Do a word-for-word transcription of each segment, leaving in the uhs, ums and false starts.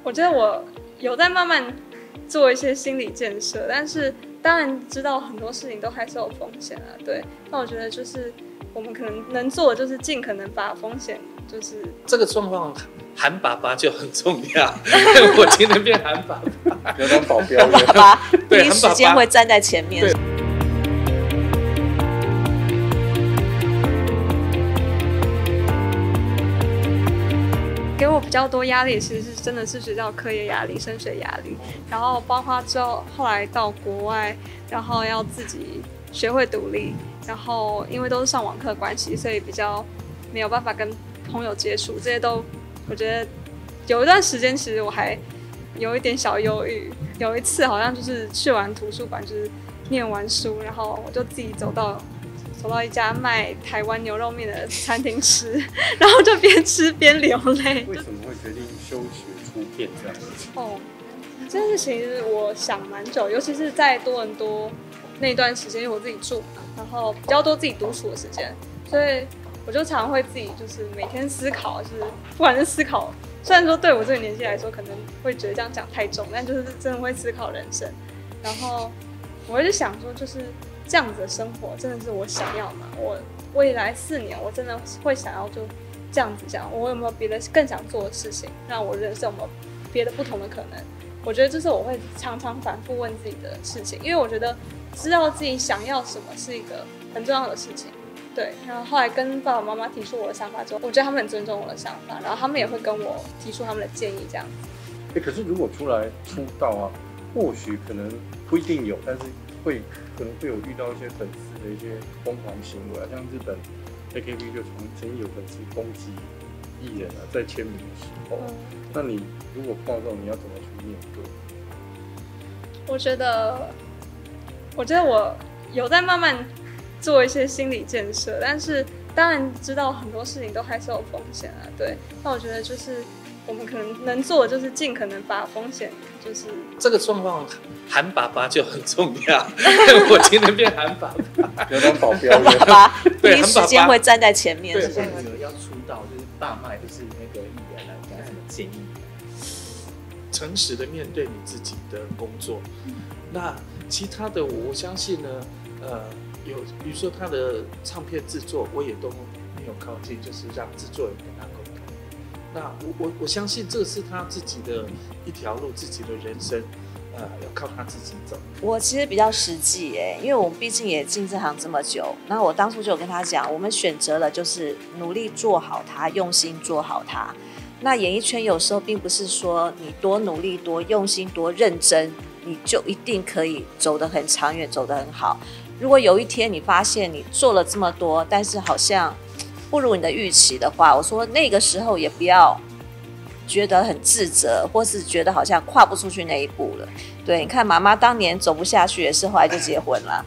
我觉得我有在慢慢做一些心理建设，但是当然知道很多事情都还是有风险啊。对，那我觉得就是我们可能能做的就是尽可能把风险，就是这个状况，韩爸爸就很重要。我今天变韩爸爸， 要当保镖韩爸爸第一时间会站在前面。 给我比较多压力，其实是真的是学校课业压力、升学压力，然后包括之后后来到国外，然后要自己学会独立，然后因为都是上网课的关系，所以比较没有办法跟朋友接触，这些都我觉得有一段时间其实我还有一点小忧郁。有一次好像就是去完图书馆，就是念完书，然后我就自己走到。走到一家卖台湾牛肉面的餐厅吃，然后就边吃边流泪。 为什么会决定休学出片这样子？ 哦，这件事情是我想蛮久，尤其是在多伦多那段时间，因为我自己住嘛，然后比较多自己独处的时间，所以我就常会自己就是每天思考，就是不管是思考，虽然说对我这个年纪来说可能会觉得这样讲太重，但就是真的会思考人生。然后我就想说，就是这样子的生活真的是我想要吗？我未来四年我真的会想要就这样子这样？我有没有别的更想做的事情？让我人生有没有别的不同的可能？我觉得这是我会常常反复问自己的事情，因为我觉得知道自己想要什么是一个很重要的事情。对，然后后来跟爸爸妈妈提出我的想法之后，我觉得他们很尊重我的想法，然后他们也会跟我提出他们的建议，这样子。 欸、可是如果出来出道啊，或许可能不一定有，但是会可能会有遇到一些粉丝的一些疯狂行为啊，像日本 A K B 就曾曾经有粉丝攻击艺人啊，在签名的时候，嗯、那你如果碰到这种，你要怎么去面对？ 我觉得，我觉得我有在慢慢做一些心理建设，但是当然知道很多事情都还是有风险啊。对，那我觉得就是我们可能能做的就是尽可能把风险，就是这个状况，韩爸爸就很重要。我今天变韩爸爸， 要当保镖。 韩爸爸第一时间会站在前面。 对，像那个要出道，就是爸妈就是那个艺人来给他什么建议？ 诚实的面对你自己的工作。那其他的，我相信呢，呃，有比如说他的唱片制作，我也都没有靠近，就是让制作人跟他沟通。那我我我相信这是他自己的一条路，自己的人生，呃，要靠他自己走。 我其实比较实际耶，因为我们毕竟也进这行这么久。那我当初就有跟他讲，我们选择了就是努力做好它，用心做好它。那演艺圈有时候并不是说你多努力、多用心、多认真，你就一定可以走得很长远、走得很好。如果有一天你发现你做了这么多，但是好像不如你的预期的话，我说那个时候也不要觉得很自责，或是觉得好像跨不出去那一步了。对，你看妈妈当年走不下去也是后来就结婚了。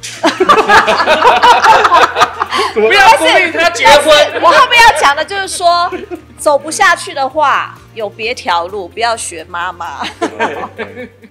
不要鼓励他结婚。 我后面要讲的就是说，走不下去的话，有别条路，不要学妈妈。